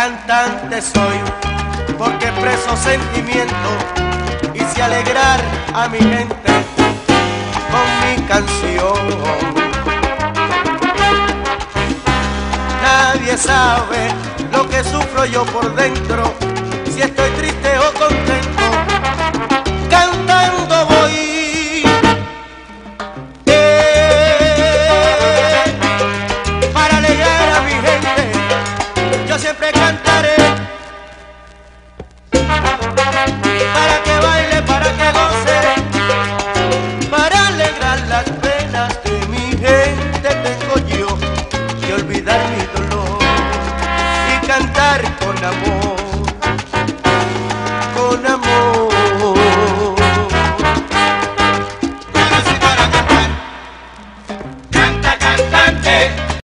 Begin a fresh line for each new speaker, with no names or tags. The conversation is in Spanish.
Cantante soy porque expreso sentimiento y sé alegrar a mi gente con mi canción. Nadie sabe lo que sufro yo por dentro, si estoy triste o contento.